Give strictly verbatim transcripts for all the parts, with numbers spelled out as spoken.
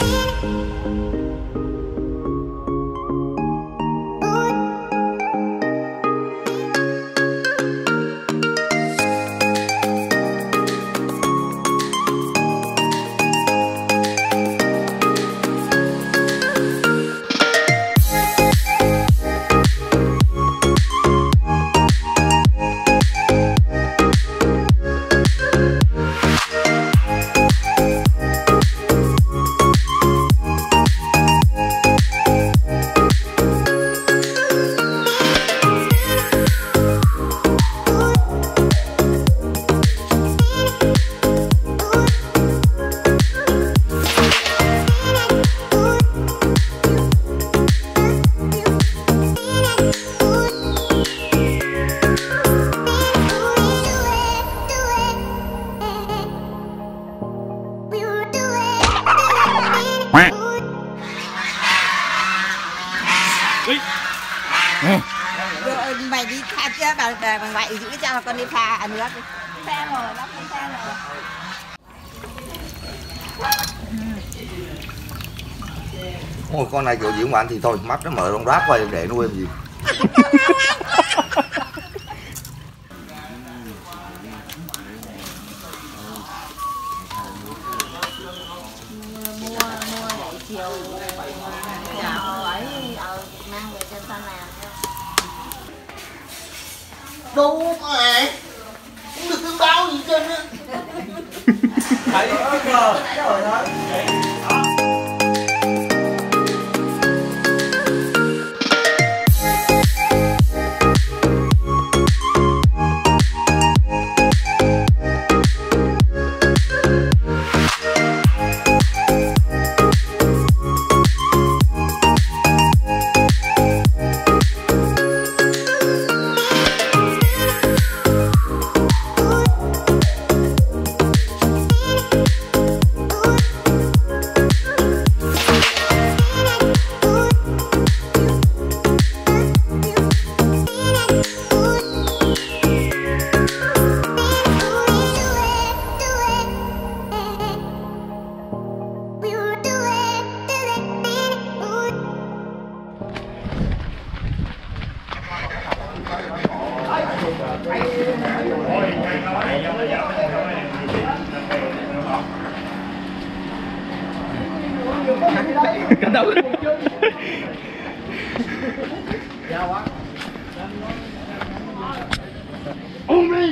Mày đi pha chứ, bà, bà, bà ngoại giữ cho con đi pha nước. Pha rồi, nó không pha rồi. Ôi con này kiểu diễn bạn thì thôi, mắt nó mở rong rác quay để nuôi làm gì. Mua, mua để chiều dạo ấy, mang về cho ta làm. Đâu mẹ không được tương báo gì trên á. Thấy rồi rồi thôi. Cẩn thận. Ôm đi.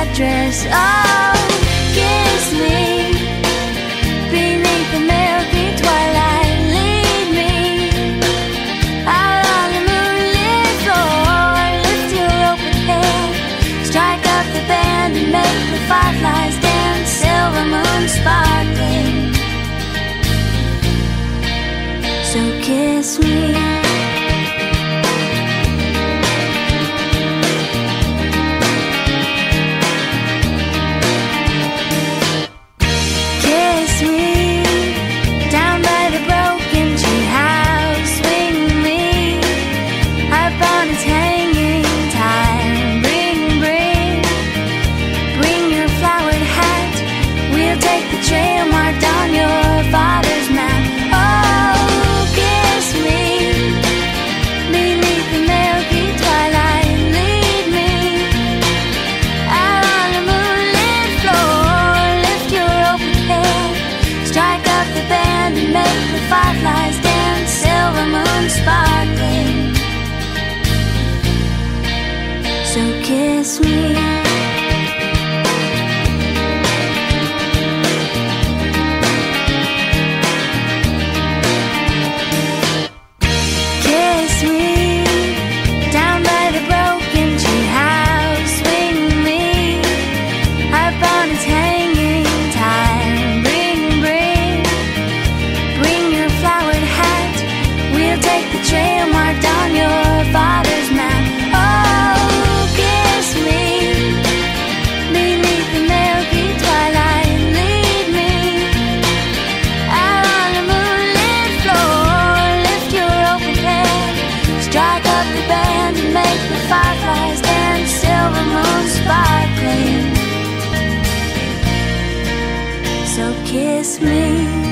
dress. Oh, kiss me beneath the milky twilight. Lead me out on the moonlit floor. Lift your open head, strike up the band and make the fireflies dance. Silver moon sparkling, so kiss me. Fireflies dance, silver moon sparkling, so kiss me. Kiss me down by the broken tree house. Swing me up on its hanging time. Bring, bring, bring your flowered hat. We'll take the trail marked on your father's map. Oh, kiss me beneath the milky twilight. Lead me out on the moonlit floor. Lift your open head, strike up the band and make the fireflies dance. Silver moon sparkling, so kiss me.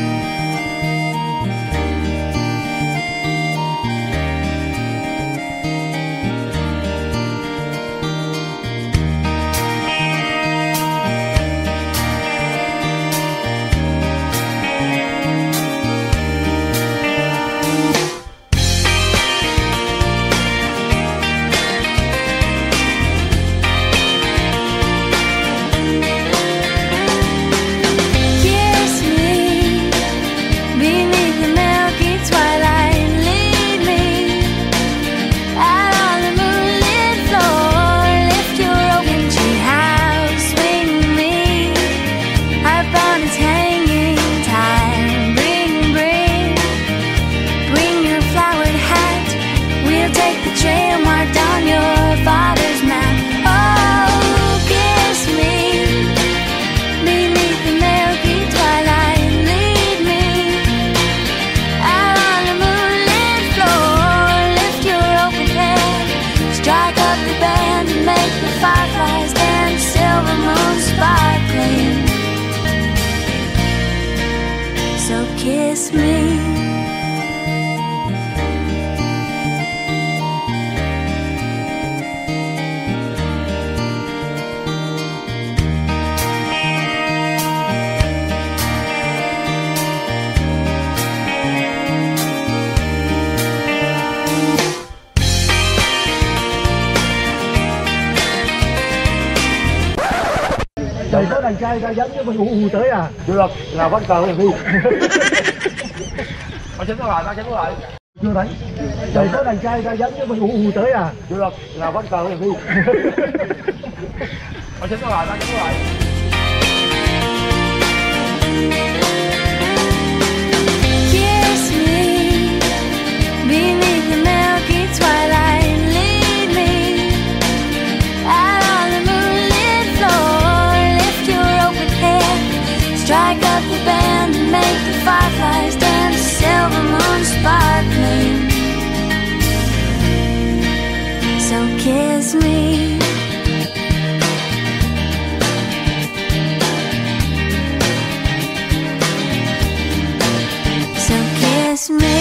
Fireflies dance, silver moon sparkling, so kiss me. Trời có đàn trai ra dẫn chứ mình hù hù tới à? Được, nào bắt cờ đi. Tao chấn nó lại, tao chấn nó lại. Chưa thấy. Trời có đàn trai ra dẫn chứ mình hù hù tới à? Được, nào bắt cờ đi. Tao chấn nó lại, tao chấn nó lại. Kiss me beneath the milky twilight. Lead me out on the moonlit floor. Lift your open head, strike up the band and make the fireflies dance. Silver moon sparkling, so kiss me. So kiss me.